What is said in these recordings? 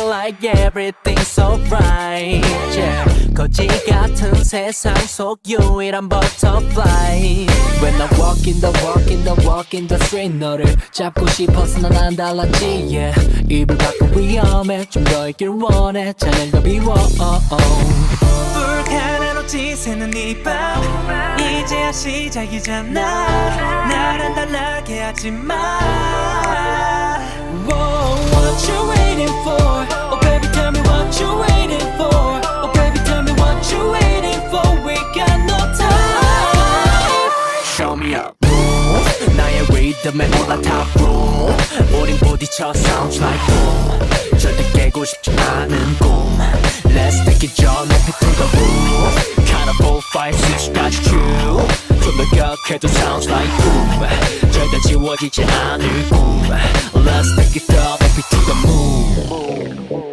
like everything's alright. Yeah. 거지 같은 세상 속 유일한 butterfly. When I walk in the street 너를 잡고 싶어서 난 안 달랐지. Yeah. 입을 밖으로 위험해 좀 더 있길 원해 잔을 더 비워. 불가능으로 지새는 이 밤 이제야 시작이잖아. 날 안달나게 하지마. What you waiting for? Oh baby tell me what you waiting for? Oh baby tell me what you waiting for? We got no time. Show me up. 나의 리듬에 올라타 boom. 우린 부딪혀 sounds like boom. 절대 깨고 싶지 않은 꿈. Let's take it 저 높이 to the roof. Carnival 5, 6까지 true. 좀더 격해도 sounds like boom. 절대 지워지지 않을 꿈. Let's take it up 높이 to the moon.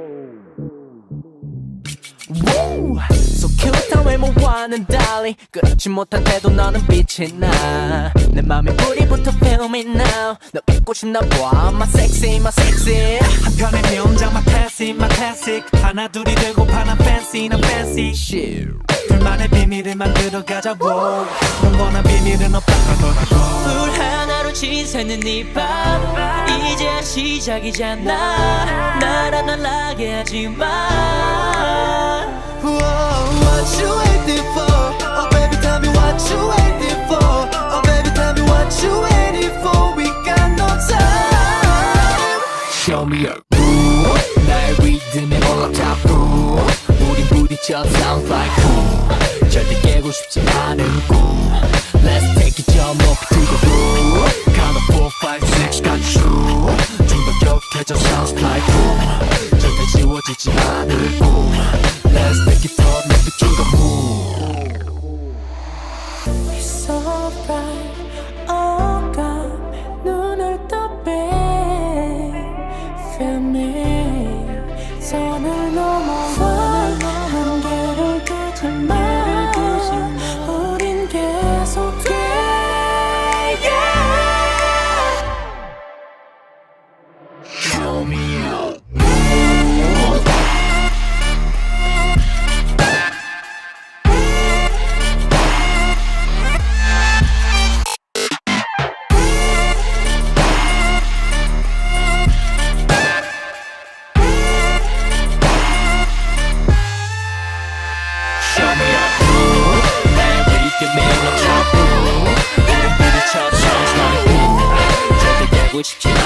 Woo! So cute 외모와는 달리 그렇지 못한 태도 너는 빛이 나. 내 맘에 뿌리부터 feel me now. 너 잊고 싶나 봐 my sexy my sexy. 한편의 명장 my classic 하나 둘이 되고 파나 fancy 난 fancy shit. 둘만의 비밀을 만들어가자 wow. 영원한 비밀은 없다 하더라고. 불 하나로 지새는 이 밤 이제야 시작이잖아. 날 안달나게 하지마. What you waiting for? Oh baby tell me what you waiting for? Oh baby tell me what you waiting for? We got no time. Show me your groove. 나의 리듬에 올라타 boom. 우린 부딪혀 sounds like boom. 절대 깨고 싶지 않은 꿈. Let's take it 저 높이 to the roof. Count of 4, 5, 6까지 true. 좀더 격해져 sounds like boom. 절대 지워지지 않을 꿈. Let's take it up 높이 to the moon. It's so bright 어감에 눈을 떠 babe. Feel me 선을 넘어와 한계를 두지 마. 우린 계속해 yeah. Show me up. Which